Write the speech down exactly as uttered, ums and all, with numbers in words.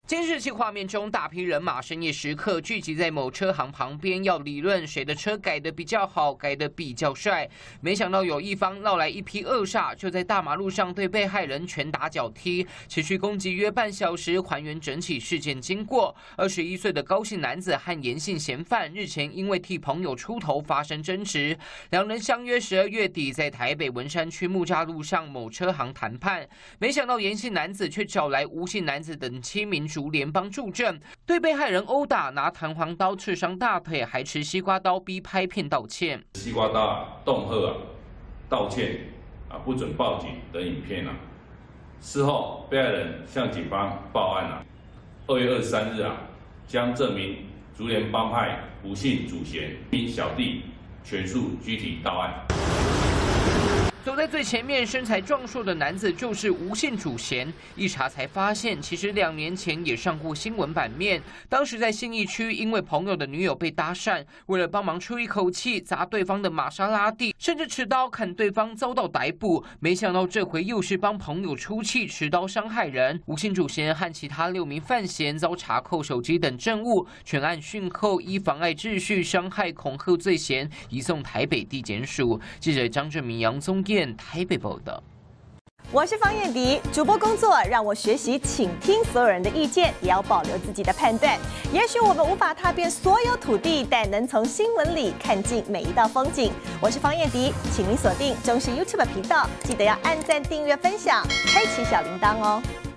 监视器画面中，大批人马深夜时刻聚集在某车行旁边，要理论谁的车改得比较好，改得比较帅。没想到有一方闹来一批恶煞，就在大马路上对被害人拳打脚踢，持续攻击约半小时，还原整起事件经过。二十一岁的高姓男子和严姓嫌犯日前因为替朋友出头发生争执，两人相约十二月底在台北文山区木栅路上某车行谈判，没想到严姓男子却找来吴姓男子等七名竹联帮助阵，对被害人殴打，拿弹簧刀刺伤大腿，还持西瓜刀逼拍片道歉。 西瓜刀啊、恫吓啊、道歉啊、不准报警等影片啊。事后，被害人向警方报案啊。二月二十三日啊，将这名竹联帮派吴姓主嫌并小弟全数拘提到案。 走在最前面、身材壮硕的男子就是吴姓主嫌。一查才发现，其实两年前也上过新闻版面。当时在信义区，因为朋友的女友被搭讪，为了帮忙出一口气，砸对方的玛莎拉蒂，甚至持刀砍对方，遭到逮捕。没想到这回又是帮朋友出气，持刀伤害人。吴姓主嫌和其他六名犯嫌遭查扣手机等证物，全案讯后依妨碍秩序、伤害、恐吓罪嫌移送台北地检署。记者张正明、杨宗彦台北报道。 我是方燕迪，主播工作让我学习倾听所有人的意见，也要保留自己的判断。也许我们无法踏遍所有土地，但能从新闻里看尽每一道风景。我是方燕迪，请您锁定中视 YouTube 频道，记得要按赞、订阅、分享，开启小铃铛哦。